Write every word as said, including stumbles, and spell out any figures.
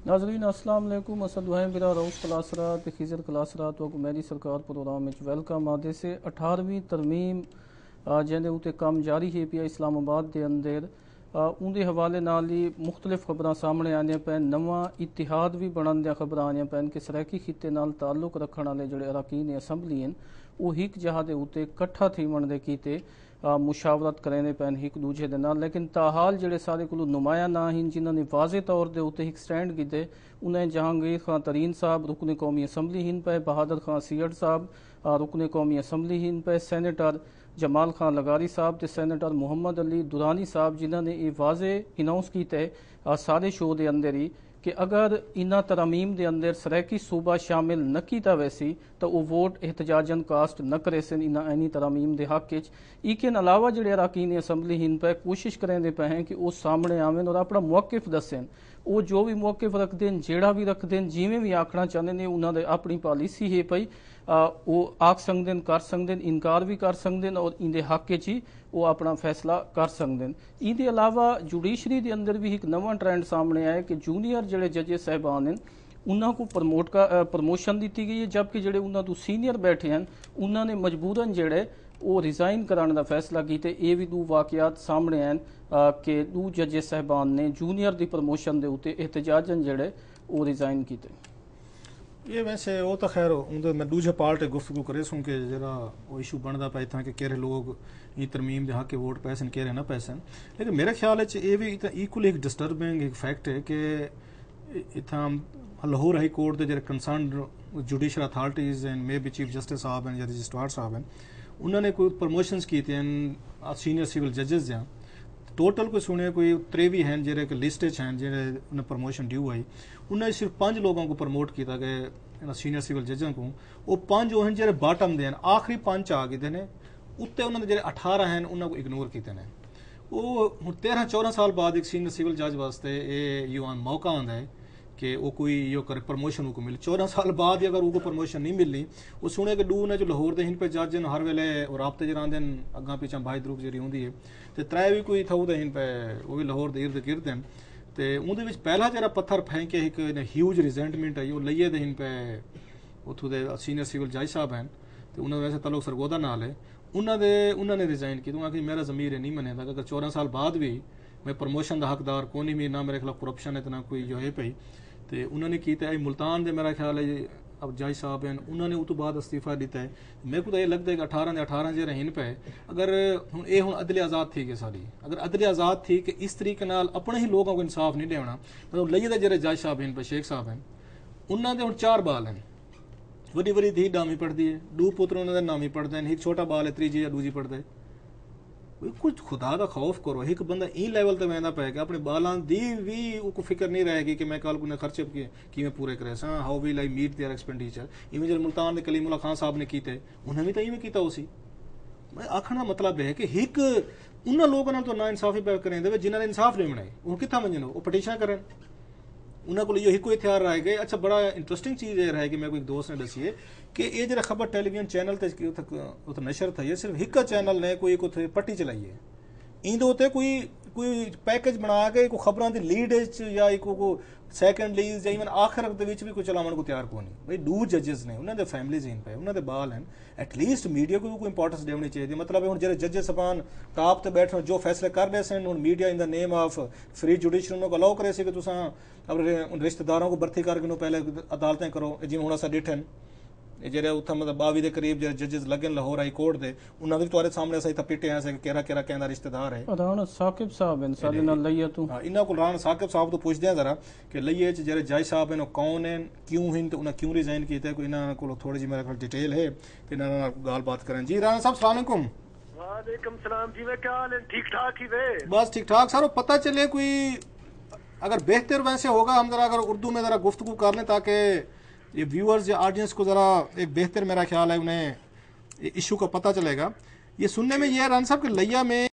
नाज़रीन अस्सलाम वालेकुम असदुआएं बिरा रऊस क्लासरात खिजर क्लासरात वको मेधी सरकार प्रोग्राम में वेलकम आदे से अठारहवीं तरमीम जिंदे उत्ते कम जारी है पिया इस्लामाबाद के अंदर उनके हवाले नाल ही मुख्तलिफ खबर सामने आने पैन नवा इतिहाद भी बनन दियां खबर आने पैन कि सराकी खिते नाल ताल्लुक रखने वाले जोड़े अरकान असैम्बली हैं वो हिक जहा दे उत्ते कट्ठा थीवन दे कीते मुशावरत करें पैन एक दूजे के नाल लेकिन ताहाल जोड़े सारे को नुमाया ना हैं जिन्होंने वाजे तौर के उत्ते एक स्टैंड किए उन्हें जहांगीर खान तरीन साहब रुकन कौमी असैम्बली हिंद पे बहादुर खान सीयड साहब रुकन कौमी असैम्बली हिंद पे सैनेटर जमाल खान लगारी साहब ते सैनेटर मुहम्मद अली दुरानी साहब जिन्होंने ये वाजे इनाउंस किया सारे शो के अंदर ही कि अगर इन्ह तरमीम के अंदर सराकी सूबा शामिल न किया वैसी तो वह वोट एहतजाजन कास्ट न करे सन इन ऐनी तरमीम के हक इके अलावा जोड़े अरकान असैम्बली हिंद पे कोशिश करें पे हैं कि वह सामने आवें और अपना मौकिफ दसें वो जो भी मौकिफ रखते हैं जेड़ा भी रखते हैं जिमें भी आखना चाहते हैं उन्होंने अपनी पॉलिसी है पई वो आख सकते हैं कर सकते हैं इनकार भी कर सकते हैं और इनके हक ही वो अपना फैसला कर सकते हैं। इनके अलावा जुडिशरी के अंदर भी एक नवा ट्रेंड सामने आया कि जूनियर जोड़े जजेस साहबान हैं उन्होंने को प्रमोट का प्रमोशन दी गई है जबकि जोड़े उन्होंने सीनियर बैठे हैं उन्होंने मजबूरन जोड़े वो रिजाइन कराने का फैसला किया। ये भी दो वाकयात सामने हैं कि दो जजेस साहबान ने जूनियर की प्रमोशन के उत्ते एहतजाजन जोड़े वो रिजाइन किए। ये वैसे वो तो खैर उनके मैं दूजे पार्ट गुफ्तगू करे सूँ कि जरा वो इशू बनता पे था कि केरे लोग ये तरमीम के हक के वोट पैसन केरे ना पैसन लेकिन मेरे ख्याल ये भी इक्वल एक डिस्टर्बिंग एक फैक्ट है कि इतना लाहौर हाई कोर्ट के जो concern judicial authorities and maybe chief justice साहब हैं या रजिस्ट्रार साहब हैं उन्होंने कोई प्रमोशंस की सीनियर सिविल जजेस जहाँ टोटल कोई सुने कोई त्रेवी हैं जेरे लिस्ट हैं जेरे उन्हें प्रमोशन ड्यू आई उन्हें सिर्फ पांच लोगों को प्रमोट किया गया सीनियर सिविल जजों को वो पांच जो हैं जेरे बाटम दे आखिरी पांच आ गए ने उत्ते उन्होंने जेरे अठारह हैं उन्होंने को इग्नोर किए ने वो तेरह चौदह साल बाद एक सीनियर सिविल जज वास्ते ये यो मौका आंदा है कि वो कोई यो कर प्रमोशन को मिले चौदह साल बाद अगर वो प्रमोशन नहीं मिलनी वो सुने कि डू ने जो लाहौर के हिंद पे जज हैं हर वेले और राबते जरा आंदे अगा पिछा भाई द्रुप जी होंगी है तो त्रै भी कोई थू हिंद पे वो भी लाहौर के इर्द गिर्द हैं तो उन्हें पहला जरा पत्थर फेंके एक ह्यूज रिजेंटमेंट आई वो लइए हिंद पे उतों के सीनियर सिविल जज साहब हैं तो उन्होंने वैसे तलुक सरगोदा नाल है उन्होंने उन्होंने रिजाइन की तो मेरा जमीर नहीं मनेगा अगर चौदह साल बाद भी मैं प्रमोशन का हकदार कौन भी ना मेरे खिलाफ करप्शन है तो ना कोई जो है पई तो उन्होंने किया है मुल्तान दे मेरा ख्याल है अब जज साहब हैं उन्होंने उस तो बाद इस्तीफा दिता है मेरे को तो ये लगता है कि अठारह ने अठारह जो हिन पे अगर हूँ ये हूँ अदले आज़ाद थी कि सारी अगर अदले आज़ाद थी कि इस तरीके नाल अपने ही लोगों को इंसाफ नहीं देना मतलब लइए दे जो जज साहब हैं पे शेख साहब हैं उन्होंने हूँ चार बाल हैं वड्डी वड्डी धी नामी पढ़ती है दो पुत्र उन्होंने नामी पढ़ते हैं एक छोटा बाल है त्रीजी या दूजी पढ़ता है कुछ खुदा का खौफ करो एक बंदा ई लेवल तक वहदा पे कि अपने बालों दी भी को फिक्र नहीं रहेगी कि मैं कल को खर्चे किमें पूरे करे हाँ how we like meet their expenditure इवें जो मुल्तान के कलीमुल्ला खान साहब ने किए उन्हें भी तो इवें किया उसी मैं आखना मतलब है कि एक उन्होंने लोगों तो ना इंसाफी पे करें जिन्होंने इंसाफ नहीं बनाई वो कितना मंजन वो पटिशन करें उन्होंने को यही कोई हथियार रह गए। अच्छा बड़ा इंटरेस्टिंग चीज़ ये रहे कि मैं कोई दोस्त ने दसी है कि ये जो खबर टेलीविजन चैनल ते नशर था ये सिर्फ एक चैनल ने कोई को पट्टी चलाई है इंदे उत्ते कोई कोई पैकेज बना के कोई खबरों की लीड या एक को सैकेंड लीड या इवन आखिर भी कोई चलावन को तैयार को नहीं भाई दो जजेस ने उन्होंने फैमिलीज इन पे उन्होंने बाल हैं एटलीस्ट मीडिया को भी कोई इंपॉर्टेंस देनी चाहिए मतलब हम जो जजेस सबान टाप से बैठ जो फैसले कर रहे हैं media in the name of free judiciary उन्होंने अलाउ करे कि तुम अपने रिश्तेदारों को भर्ती करके पहले अदालतें करो जिमें हूँ अस डिठन जेरे उत्थे मतलब बावी के करीब जो जजेस लगे लाहौर हाई कोर्ट के उन्होंने भी तुम्हारे सामने अस पिटे हैं केरा केरा कहना रिश्तेदार है राणा साकिब साहब हैं साडे नाल लइया तू हां इन्हां को राणा साकिब साहब तो पूछदे हैं जरा कि लइये च जेरे जज साहब हैं कौन हैं क्यों हैं तो उन्हें क्यों रिजाइन किया कोई इन्हां को थोड़ी जी मेरे को डिटेल है ते इन्हां नाल गाल बात करें। जी राणा साहब अस्सलाम वालेकुम। वालेकुम सलाम जी मैं क्या हाल है ठीक ठाक ही वे बस ठीक ठाक सर पता चले कोई अगर बेहतर वैसे होगा हम जरा अगर उर्दू में जरा गुफ्तगू कर लें ताकि ये व्यूअर्स या ऑडियंस को ज़रा एक बेहतर मेरा ख्याल है उन्हें इशू का पता चलेगा। ये सुनने में ये राना साहब कि लइया में